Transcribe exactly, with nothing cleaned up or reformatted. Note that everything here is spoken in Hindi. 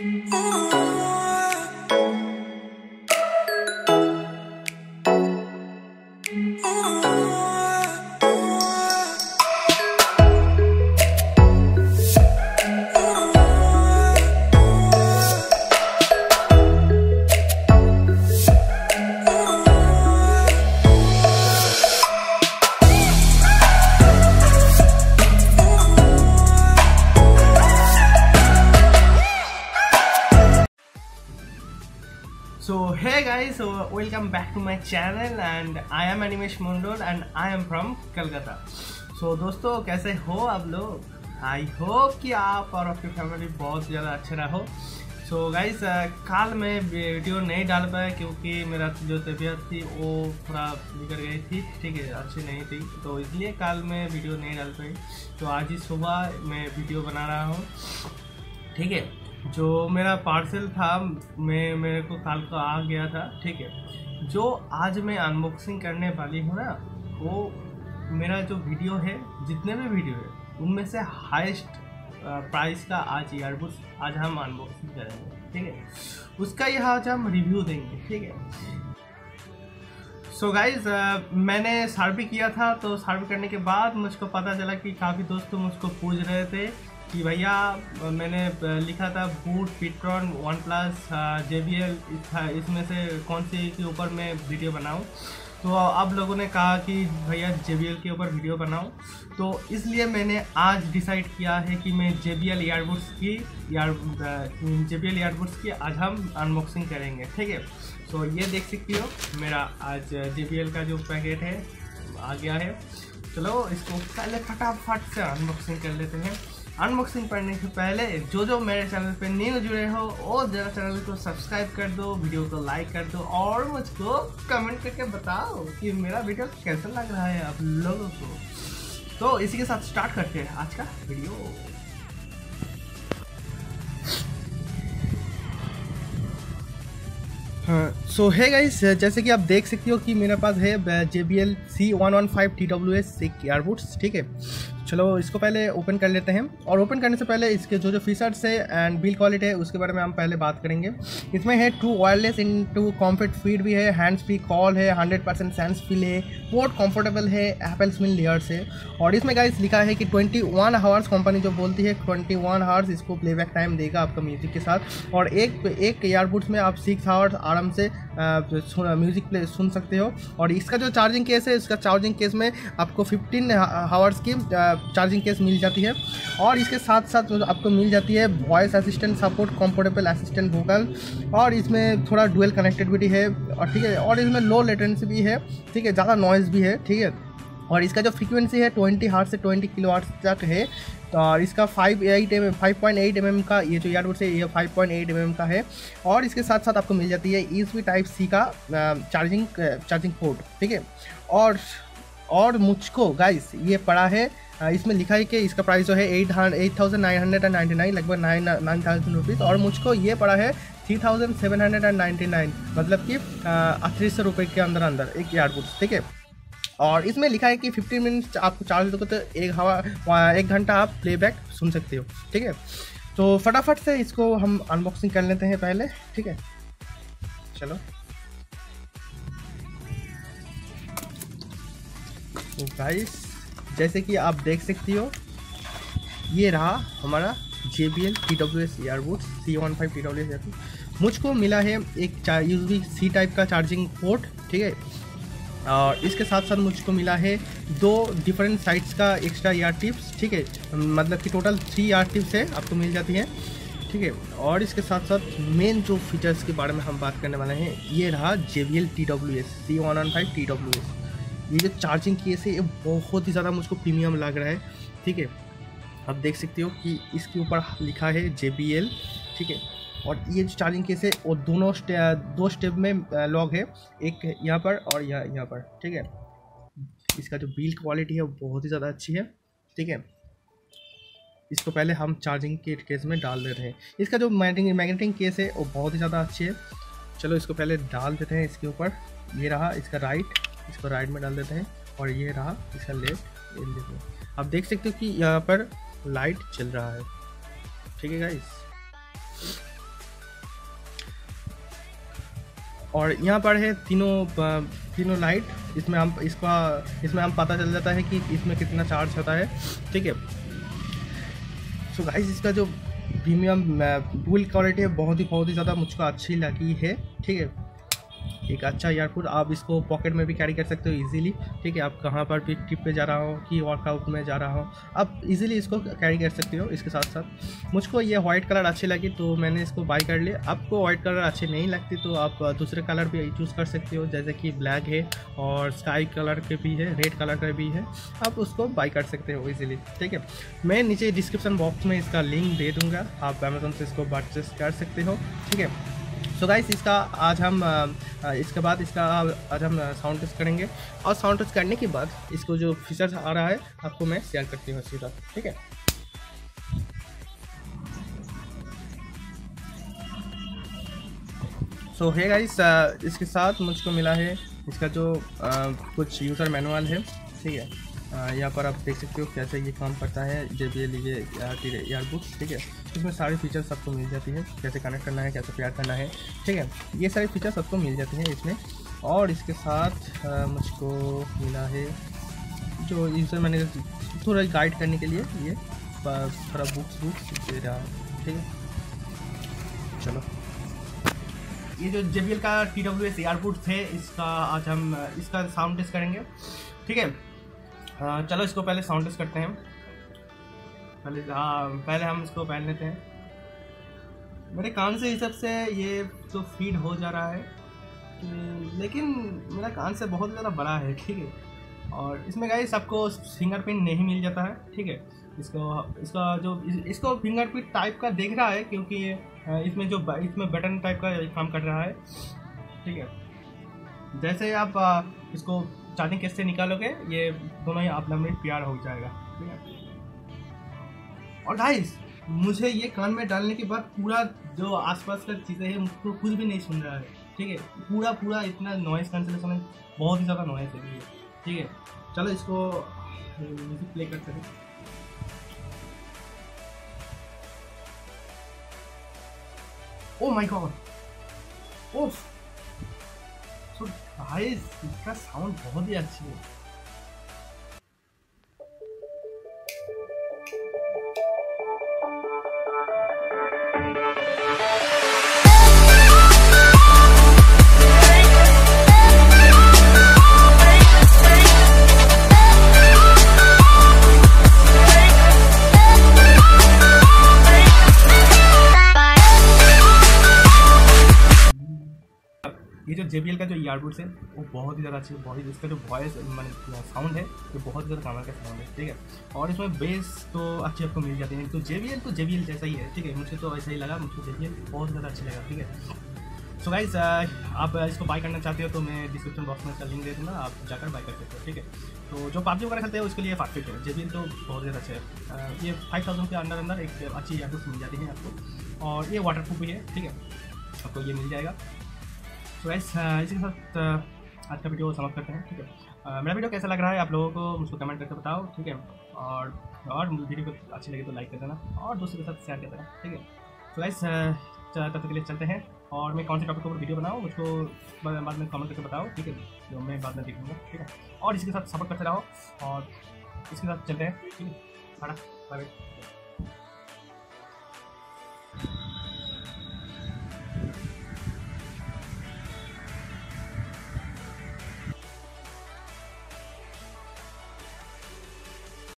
So hey guys, so welcome back to my channel and I am Animesh Mondol and I am from Kolkata. So दोस्तों कैसे हो आप लोग? आई होप कि आप और आपकी फैमिली बहुत ज़्यादा अच्छे रहो. सो गाइस कल मैं वीडियो नहीं डाल पाया क्योंकि मेरा जो तबीयत थी वो थोड़ा बिगड़ गई थी, ठीक है, अच्छी नहीं थी, तो इसलिए कल मैं वीडियो नहीं डाल पाई. तो आज ही सुबह मैं वीडियो बना रहा हूँ, ठीक है. जो मेरा पार्सल था मैं मेरे को कल को आ गया था, ठीक है. जो आज मैं अनबॉक्सिंग करने वाली हूँ ना, वो मेरा जो वीडियो है, जितने भी वीडियो है उनमें से हाईएस्ट प्राइस का आज ईयरबड्स आज हम अनबॉक्सिंग करेंगे, ठीक है. उसका यह आज हम रिव्यू देंगे, ठीक है. सो गाइज मैंने सर्वे किया था, तो सर्वे करने के बाद मुझको पता चला कि काफ़ी दोस्त मुझको पूछ रहे थे कि भैया मैंने लिखा था boAt, pTron, OnePlus, J B L, इसमें से कौन सी के ऊपर मैं वीडियो बनाऊं. तो अब लोगों ने कहा कि भैया जे बी एल के ऊपर वीडियो बनाओ, तो इसलिए मैंने आज डिसाइड किया है कि मैं जे बी एल ईयरबड्स की यार जे बी एल ईयरबड्स की आज हम अनबॉक्सिंग करेंगे, ठीक है. तो ये देख सकती हो मेरा आज जे बी एल का जो पैकेट है आ गया है. चलो इसको पहले फटाफट से अनबॉक्सिंग कर लेते हैं. अनबॉक्सिंग करने से पहले जो जो मेरे चैनल पे न्यू जुड़े हो वो जरा चैनल को सब्सक्राइब कर दो, वीडियो को लाइक कर दो और मुझको कमेंट करके बताओ कि मेरा वीडियो कैसा लग रहा है आप लोगों को. तो इसी के साथ स्टार्ट करते हैं आज का वीडियो. हाँ, सो है गाइस, जैसे कि आप देख सकते हो कि मेरे पास है J B L C one one five T W S earbuds, ठीक है. चलो इसको पहले ओपन कर लेते हैं, और ओपन करने से पहले इसके जो जो फीचर्स है एंड बिल्ड क्वालिटी है उसके बारे में हम पहले बात करेंगे. इसमें है two wireless in two compact feed भी है, हैंड्स फ्री कॉल है, हंड्रेड परसेंट सेंस फील है, बहुत कंफर्टेबल है, एप्पल स्मिल लेयर्स है. और इसमें गाइस लिखा है कि ट्वेंटी वन आवर्स कंपनी जो बोलती है ट्वेंटी वन आवर्स इसको प्लेबैक टाइम देगा आपका म्यूजिक के साथ. और एक एक ईयरबड्स में आप सिक्स आवर्स आराम से म्यूजिक प्ले सुन सकते हो. और इसका जो चार्जिंग केस है, इसका चार्जिंग केस में आपको फिफ्टीन आवर्स की चार्जिंग केस मिल जाती है. और इसके साथ साथ आपको मिल जाती है voice assistant support, comfortable assistant vocal, और इसमें थोड़ा डुअल कनेक्टेड है, और ठीक है. और इसमें लो लेटेंसी भी है, ठीक है, ज़्यादा नॉइज़ भी है, ठीक है. और इसका जो फ्रीक्वेंसी है ट्वेंटी हर्ट्ज से ट्वेंटी किलो हर्ट्ज तक है. और इसका five eight M five point eight M M का ये जो ईयरबड्स है ये five point eight M M का है. और इसके साथ साथ आपको मिल जाती है यूएसबी टाइप सी का चार्जिंग चार्जिंग पोर्ट, ठीक है. और और मुझको गाइस ये पड़ा है, इसमें लिखा है कि इसका प्राइस जो है eight eight thousand nine hundred and ninety nine, लगभग नाइन नाइन थाउजेंड रुपीज़. और मुझको ये पड़ा है three thousand seven hundred and ninety nine, मतलब कि अट्ठाईस सौ रुपये के अंदर अंदर एक ईयरबड्स, ठीक है. और इसमें लिखा है कि फिफ्टीन मिनट्स आपको चार्ज दोगे तो एक हवा एक घंटा आप प्लेबैक सुन सकते हो, ठीक है. तो फटाफट से इसको हम अनबॉक्सिंग कर लेते हैं पहले, ठीक है. चलो तो गाइस जैसे कि आप देख सकती हो ये रहा हमारा J B L T W S earbuds C one five T W S earbuds. मुझको मिला है एक यूएसबी सी टाइप का चार्जिंग पोर्ट, ठीक है. और इसके साथ साथ मुझको मिला है दो डिफरेंट साइड्स का एक्स्ट्रा ईयर टिप्स, ठीक है, मतलब कि टोटल थ्री ईयर टिप्स है आपको मिल जाती हैं, ठीक है. और इसके साथ साथ मेन जो फीचर्स के बारे में हम बात करने वाले हैं ये रहा J B L T W S C one one five T W S. ये जो चार्जिंग केस है ये बहुत ही ज़्यादा मुझको प्रीमियम लग रहा है, ठीक है. आप देख सकते हो कि इसके ऊपर लिखा है जे बी एल, ठीक है. और ये जो चार्जिंग केस है वो दोनों स्टे, दो स्टेप में लॉक है, एक यहाँ पर और यहाँ यहाँ पर, ठीक है. इसका जो बिल्ड क्वालिटी है वो बहुत ही ज़्यादा अच्छी है, ठीक है. इसको पहले हम चार्जिंग के केस में डाल देते हैं. इसका जो मैग्नेटिक मैग्नेटिक केस है वो बहुत ही ज़्यादा अच्छी है. चलो इसको पहले डाल देते हैं इसके ऊपर. ये रहा इसका राइट, इसको राइट में डाल देते हैं, और ये रहा इसका लेफ्ट. ये देखो आप देख सकते हो कि यहाँ पर लाइट चल रहा है, ठीक है गाइस. और यहाँ पर है तीनों तीनों लाइट, इसमें हम इसका इसमें हम पता चल जाता है कि इसमें कितना चार्ज होता है, ठीक है। सो गाइस इसका जो प्रीमियम बिल्ड क्वालिटी है बहुत ही बहुत ही ज़्यादा मुझको अच्छी लगी है, ठीक है। एक अच्छा ईयरफोन, आप इसको पॉकेट में भी कैरी कर सकते हो इजीली, ठीक है। आप कहाँ पर भी ट्रिप पे जा रहा हो कि वर्कआउट में जा रहा हो, आप इजीली इसको कैरी कर सकते हो। इसके साथ साथ मुझको ये वाइट कलर अच्छी लगी तो मैंने इसको बाई कर लिया। आपको वाइट कलर अच्छी नहीं लगती तो आप दूसरे कलर भी चूज़ कर सकते हो, जैसे कि ब्लैक है और स्काई कलर के भी है, रेड कलर का भी है, आप उसको बाई कर सकते हो इजीली, ठीक है। मैं नीचे डिस्क्रिप्शन बॉक्स में इसका लिंक दे दूँगा, आप अमेज़ोन से इसको परचेस कर सकते हो, ठीक है। सो गाइस इसका आज हम इसके बाद इसका आज हम साउंड टेस्ट करेंगे और साउंड टेस्ट करने के बाद इसको जो फीचर्स आ रहा है आपको मैं शेयर करती हूँ इसके साथ, ठीक है। सो है गाइस इसके साथ मुझको मिला है इसका जो uh, कुछ यूज़र मैनुअल है, ठीक है। यहाँ पर आप देख सकते हो कैसे ये काम करता है जे बी एल ये ईयरबड्स, ठीक है। इसमें सारी फीचर्स सबको मिल जाती है, कैसे कनेक्ट करना है, कैसे पेयर करना है, ठीक है। ये सारी फीचर्स सबको मिल जाती हैं इसमें। और इसके साथ आ, मुझको मिला है जो यूज़र मैंने थोड़ा गाइड करने के लिए ये थोड़ा बुक्स बुक्स दे रहा है, ठीक है। चलो ये जो जे बी एल का टी डब्ल्यू एस ईयरबड्स है इसका आज हम इसका साउंड टेस्ट करेंगे, ठीक है। हाँ चलो इसको पहले साउंड टेस्ट करते हैं पहले। हाँ पहले हम इसको पहन लेते हैं। मेरे कान से हिसाब से ये तो फीड हो जा रहा है, लेकिन मेरा कान से बहुत ज़्यादा बड़ा है, ठीक है। और इसमें गाइस आपको फिंगरप्रिंट नहीं मिल जाता है, ठीक है। इसको इसका जो इसको फिंगरप्रिंट टाइप का देख रहा है क्योंकि इसमें जो इसमें बटन टाइप का काम कर रहा है, ठीक है। जैसे आप इसको चार्जिंग केस से निकालोगे ये दोनों ही अपना में प्यार हो जाएगा, ठीक है। और गाइस मुझे ये कान में डालने के बाद पूरा जो आसपास का चीज़ें हैं मुझको कुछ भी नहीं सुन रहा है, ठीक है। पूरा पूरा इतना नॉइस कैंसलेशन है, बहुत ही ज़्यादा नॉइस है, ठीक है। चलो इसको म्यूजिक प्ले करते हैं। ओ माय गॉड, ओफ गाइस इसका साउंड बहुत ही अच्छी है। ये जो जे बी एल का जो ईयरबड्स है वो बहुत ही ज़्यादा अच्छी है, बहुत ही इसका जो वॉइस मतलब साउंड है ये बहुत ज़्यादा कमाल का साउंड है, ठीक है। और इसमें बेस तो अच्छी आपको मिल जाती है, तो जे बी एल तो जे बी एल जैसा ही है, ठीक है। मुझे तो ऐसा ही लगा, मुझे जे बी एल बहुत ज़्यादा अच्छी लगा, ठीक है। सो गाइस आप इसको बाय करना चाहते हो तो मैं डिस्क्रिप्शन बॉक्स में इसका लिंक दे दूँगा, आप जाकर बाय कर सकते हो, ठीक है। तो जो पबजी वगैरह खेलते हैं उसके लिए परफेक्ट है, जे बी एल तो बहुत ज़्यादा अच्छा है। ये फाइव थाउजेंड के अंदर अंदर एक अच्छी ईयरबड्स मिल जाती है आपको, और ये वाटर प्रूफ भी है, ठीक है, आपको ये मिल जाएगा। तो गाइस इसी के साथ आज का वीडियो समाप्त करते हैं, ठीक है। मेरा वीडियो कैसा लग रहा है आप लोगों को मुझको कमेंट करके बताओ, ठीक है। और और वीडियो को अच्छी लगे तो लाइक कर देना और दोस्तों के साथ शेयर कर देना, ठीक है। तो गाइस तब तक के लिए चलते हैं, और मैं कौन से टॉपिक के ऊपर वीडियो बनाऊँ मुझको बाद में कमेंट करके बताओ, ठीक है, जो मैं बाद में देखूँगा, ठीक है। और इसके साथ सपोर्ट करते रहो और इसके साथ चलते हैं, ठीक है। Bye bye.